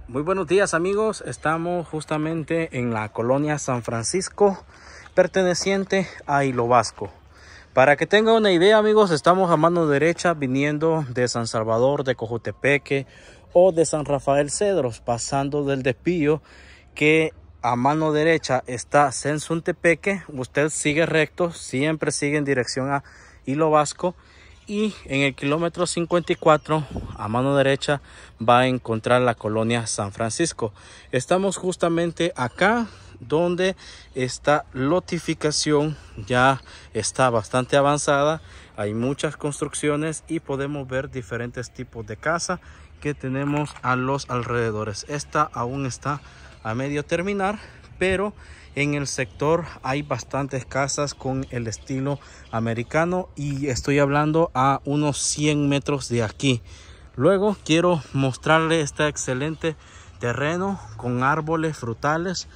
Muy buenos días amigos, estamos justamente en la colonia San Francisco, perteneciente a Hilo Vasco. Para que tengan una idea amigos, estamos a mano derecha viniendo de San Salvador, de Cojutepeque o de San Rafael Cedros, pasando del Despillo, que a mano derecha está Sensuntepeque. Usted sigue recto, siempre sigue en dirección a Hilo Vasco. Y en el kilómetro 54 a mano derecha va a encontrar la colonia San Francisco. Estamos justamente acá donde esta lotificación ya está bastante avanzada. Hay muchas construcciones y podemos ver diferentes tipos de casa que tenemos a los alrededores. Esta aún está a medio terminar, pero en el sector hay bastantes casas con el estilo americano y estoy hablando a unos 100 metros de aquí. Luego quiero mostrarle este excelente terreno con árboles frutales,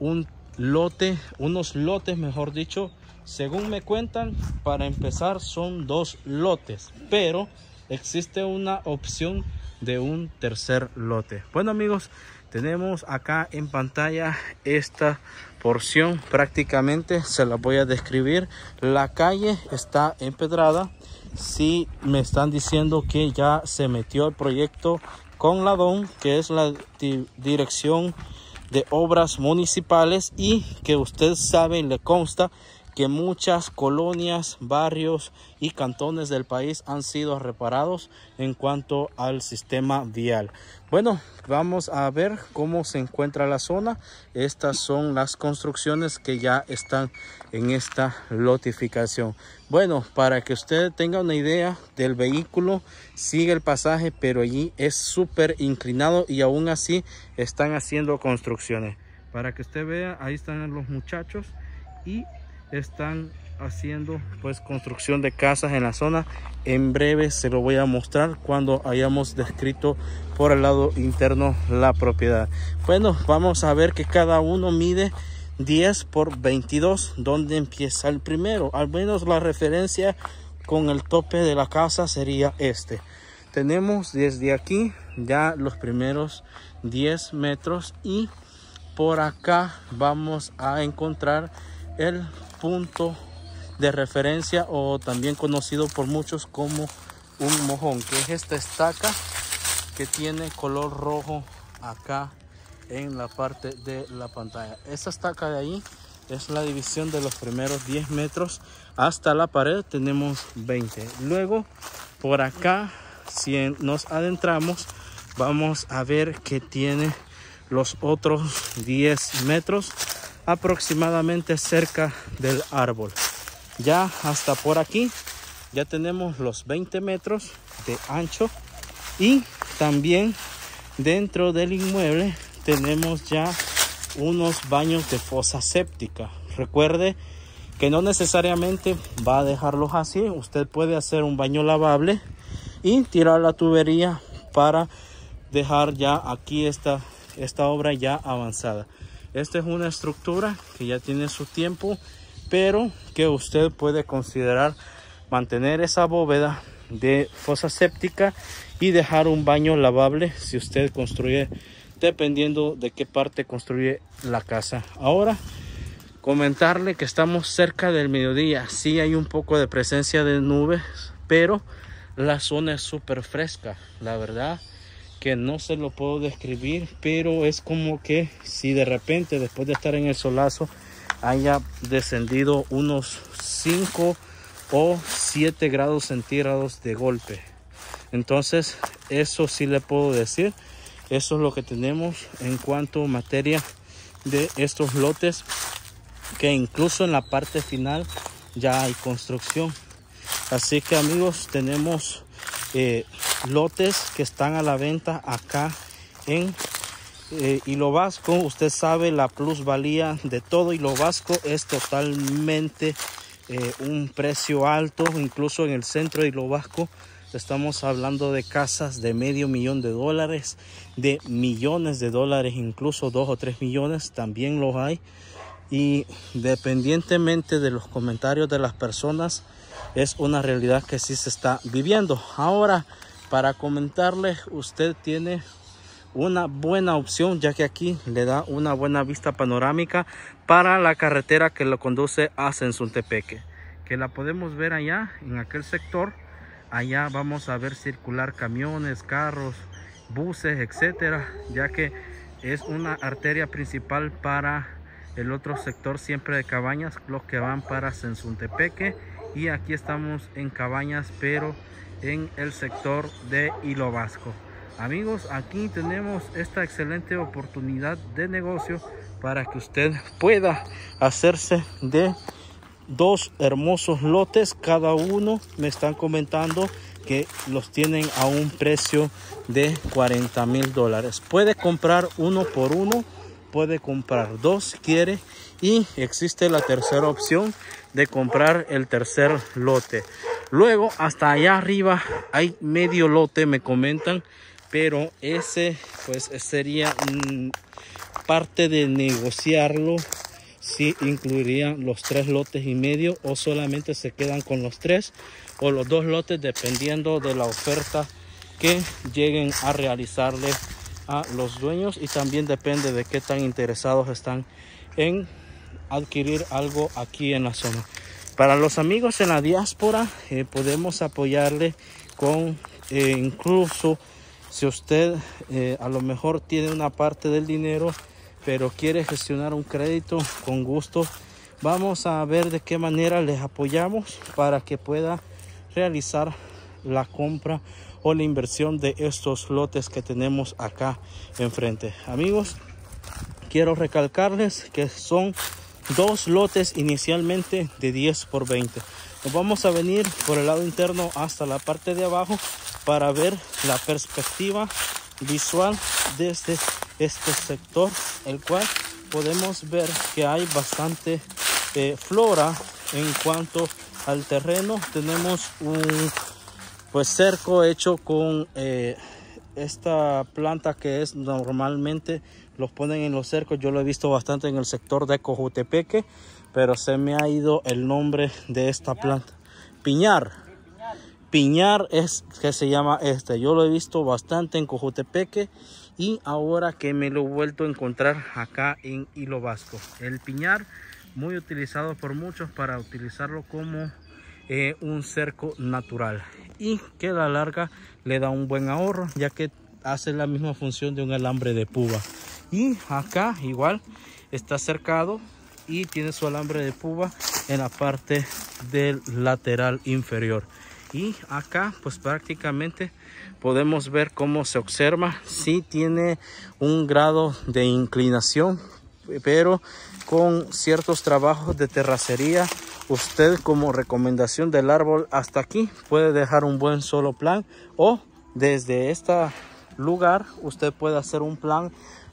unos lotes mejor dicho. Según me cuentan, para empezar son 2 lotes, pero existe una opción de un tercer lote. Bueno amigos, tenemos acá en pantalla esta porción, prácticamente se la voy a describir. La calle está empedrada. Sí me están diciendo que ya se metió el proyecto con la DON, que es la Dirección de Obras Municipales, y que usted sabe y le consta que muchas colonias, barrios y cantones del país han sido reparados en cuanto al sistema vial. Bueno, vamos a ver cómo se encuentra la zona. Estas son las construcciones que ya están en esta lotificación. Bueno, para que usted tenga una idea del vehículo, sigue el pasaje, pero allí es súper inclinado y aún así están haciendo construcciones. Para que usted vea, ahí están los muchachos y están haciendo pues construcción de casas en la zona. En breve se lo voy a mostrar cuando hayamos descrito por el lado interno la propiedad. Bueno, vamos a ver que cada uno mide 10 por 22. ¿Dónde empieza el primero? Al menos la referencia con el tope de la casa sería este. Tenemos desde aquí ya los primeros 10 metros y por acá vamos a encontrar el punto de referencia, o también conocido por muchos como un mojón, que es esta estaca que tiene color rojo acá en la parte de la pantalla. Esta estaca de ahí es la división de los primeros 10 metros hasta la pared. Tenemos 20. Luego por acá, si nos adentramos, vamos a ver que tiene los otros 10 metros aproximadamente cerca del árbol. Ya hasta por aquí ya tenemos los 20 metros de ancho, y también dentro del inmueble tenemos ya unos baños de fosa séptica. Recuerde que no necesariamente va a dejarlos así. Usted puede hacer un baño lavable y tirar la tubería para dejar ya aquí esta obra ya avanzada. Esta es una estructura que ya tiene su tiempo, pero que usted puede considerar mantener esa bóveda de fosa séptica y dejar un baño lavable si usted construye, dependiendo de qué parte construye la casa. Ahora, comentarle que estamos cerca del mediodía. Sí hay un poco de presencia de nubes, pero la zona es súper fresca. La verdad que no se lo puedo describir, pero es como que si de repente después de estar en el solazo haya descendido unos 5 o 7 grados centígrados de golpe. Entonces eso sí le puedo decir. Eso es lo que tenemos en cuanto a materia de estos lotes, que incluso en la parte final ya hay construcción. Así que amigos, tenemos lotes que están a la venta acá en Hilo Vasco. Usted sabe, la plusvalía de todo Hilo Vasco es totalmente un precio alto. Incluso en el centro de Hilo Vasco estamos hablando de casas de $500,000, de millones de dólares, incluso 2 o 3 millones también los hay. Y dependientemente de los comentarios de las personas, es una realidad que sí se está viviendo. Ahora, para comentarles, usted tiene una buena opción, ya que aquí le da una buena vista panorámica para la carretera que lo conduce a Sensuntepeque, que la podemos ver allá en aquel sector. Allá vamos a ver circular camiones, carros, buses, etcétera, ya que es una arteria principal para el otro sector siempre de Cabañas, los que van para Sensuntepeque. Y aquí estamos en Cabañas, pero en el sector de Hilo Vasco. Amigos, aquí tenemos esta excelente oportunidad de negocio para que usted pueda hacerse de 2 hermosos lotes. Cada uno me están comentando que los tienen a un precio de $40,000. Puede comprar uno por uno, puede comprar 2 si quiere, y existe la tercera opción de comprar el tercer lote. Luego hasta allá arriba hay medio lote, me comentan, pero ese pues sería parte de negociarlo, si incluirían los 3 lotes y medio o solamente se quedan con los 3 o los 2 lotes, dependiendo de la oferta que lleguen a realizarle a los dueños, y también depende de qué tan interesados están en adquirir algo aquí en la zona. Para los amigos en la diáspora, podemos apoyarle con incluso si usted a lo mejor tiene una parte del dinero pero quiere gestionar un crédito, con gusto vamos a ver de qué manera les apoyamos para que pueda realizar la compra o la inversión de estos lotes que tenemos acá enfrente. Amigos, quiero recalcarles que son 2 lotes inicialmente de 10 por 20. Nos vamos a venir por el lado interno hasta la parte de abajo para ver la perspectiva visual desde este sector, el cual podemos ver que hay bastante flora en cuanto al terreno. Tenemos un pues cerco hecho con esta planta que es normalmente los ponen en los cercos. Yo lo he visto bastante en el sector de Cojutepeque, pero se me ha ido el nombre de esta planta. Piñar es que se llama este. Yo lo he visto bastante en Cojutepeque y ahora que me lo he vuelto a encontrar acá en Hilo Vasco. El piñar, muy utilizado por muchos para utilizarlo como un cerco natural, y que a la larga le da un buen ahorro, ya que hace la misma función de un alambre de púa. Y acá igual está cercado y tiene su alambre de púa en la parte del lateral inferior. Y acá pues prácticamente podemos ver cómo se observa. Sí tiene un grado de inclinación, pero con ciertos trabajos de terracería, usted como recomendación del árbol hasta aquí puede dejar un buen solo plan, o desde este lugar usted puede hacer un plan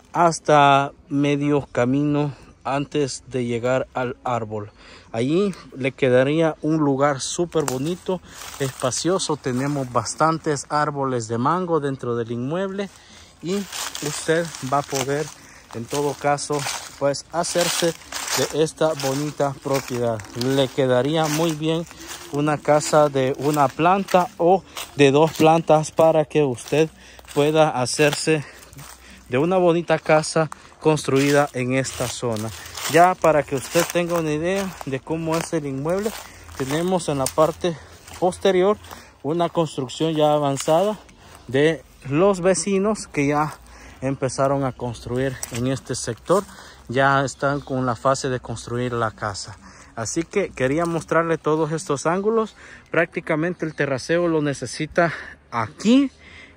hasta medio camino antes de llegar al árbol. Allí le quedaría un lugar súper bonito, espacioso. Tenemos bastantes árboles de mango dentro del inmueble y usted va a poder en todo caso pues hacerse de esta bonita propiedad. Le quedaría muy bien una casa de una planta o de 2 plantas para que usted pueda hacerse de una bonita casa construida en esta zona. Ya para que usted tenga una idea de cómo es el inmueble, tenemos en la parte posterior una construcción ya avanzada de los vecinos que ya empezaron a construir en este sector. Ya están con la fase de construir la casa. Así que quería mostrarle todos estos ángulos. Prácticamente el terraceo lo necesita aquí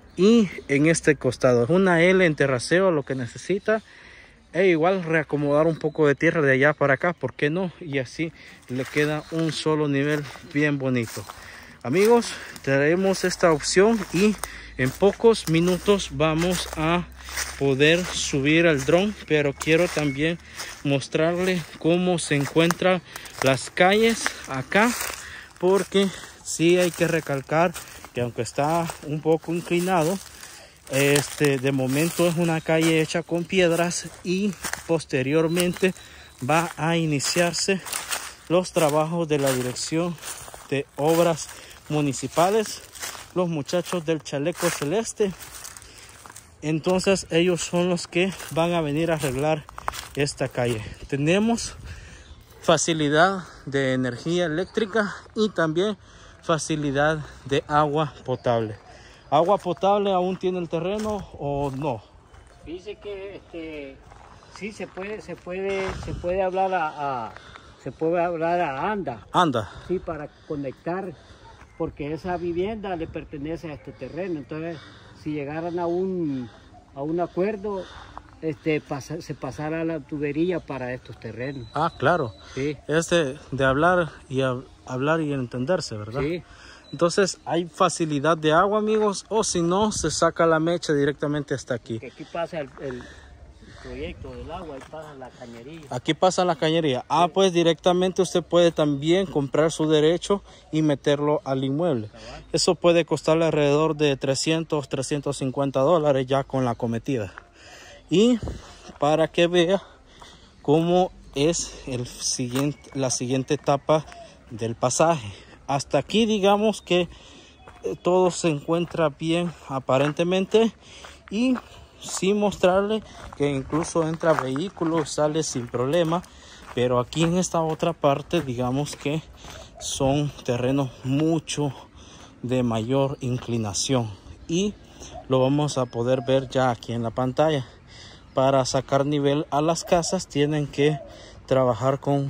y en este costado. Es una L en terraceo lo que necesita. E igual reacomodar un poco de tierra de allá para acá, ¿por qué no? Y así le queda un solo nivel bien bonito. Amigos, tenemos esta opción y en pocos minutos vamos a poder subir al dron, pero quiero también mostrarle cómo se encuentran las calles acá, porque sí hay que recalcar que aunque está un poco inclinado, de momento es una calle hecha con piedras y posteriormente va a iniciarse los trabajos de la Dirección de Obras Municipales. Los muchachos del chaleco celeste Entonces ellos son los que van a venir a arreglar esta calle. Tenemos facilidad de energía eléctrica y también facilidad de agua potable. ¿Agua potable aún tiene el terreno o no? Dice que sí se puede hablar a ANDA. Sí, para conectar, porque esa vivienda le pertenece a este terreno. Entonces, si llegaran a un acuerdo, se pasara la tubería para estos terrenos. Ah, claro. Sí. Es de hablar y entenderse, ¿verdad? Sí. Entonces hay facilidad de agua, amigos, o si no, se saca la mecha directamente hasta aquí. Que aquí pasa el proyecto del agua, ahí pasa la cañería. Aquí pasa la cañería. Ah, pues directamente usted puede también comprar su derecho y meterlo al inmueble. Eso puede costarle alrededor de $300-350 ya con la cometida. Y para que vea cómo es la siguiente etapa del pasaje. Hasta aquí digamos que todo se encuentra bien aparentemente, y sin mostrarle que incluso entra vehículos, sale sin problema. Pero aquí en esta otra parte digamos que son terrenos mucho de mayor inclinación, y lo vamos a poder ver ya aquí en la pantalla. Para sacar nivel a las casas tienen que trabajar con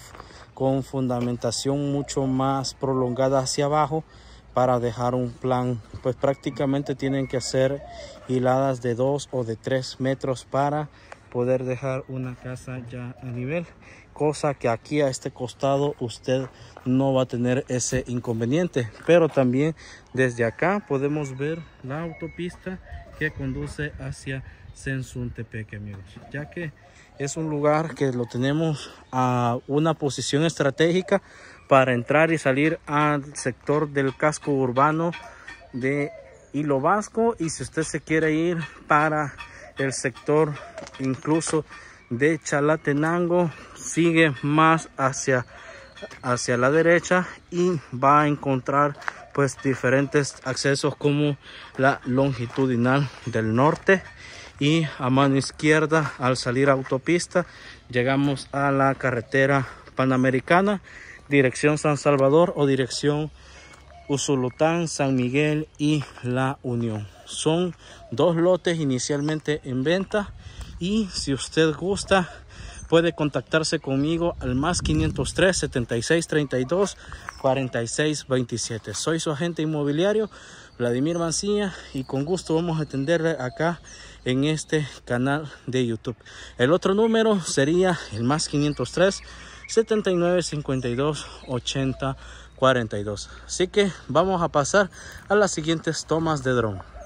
fundamentación mucho más prolongada hacia abajo para dejar un plan. Pues prácticamente tienen que hacer hiladas de 2 o de 3 metros para poder dejar una casa ya a nivel, cosa que aquí a este costado usted no va a tener ese inconveniente. Pero también desde acá podemos ver la autopista que conduce hacia Sensuntepeque, amigos, ya que es un lugar que lo tenemos a una posición estratégica para entrar y salir al sector del casco urbano de Hilo Vasco. Y si usted se quiere ir para el sector incluso de Chalatenango, sigue más hacia la derecha y va a encontrar pues diferentes accesos, como la longitudinal del norte. Y a mano izquierda, al salir a autopista, llegamos a la carretera panamericana, dirección San Salvador o dirección Usulután, San Miguel y La Unión. Son 2 lotes inicialmente en venta, y si usted gusta puede contactarse conmigo al más 503 76 32 46 27. Soy su agente inmobiliario, Vladimir Mancilla, y con gusto vamos a atenderle acá en este canal de YouTube. El otro número sería el más 503 79 52 80 42. Así que vamos a pasar a las siguientes tomas de dron.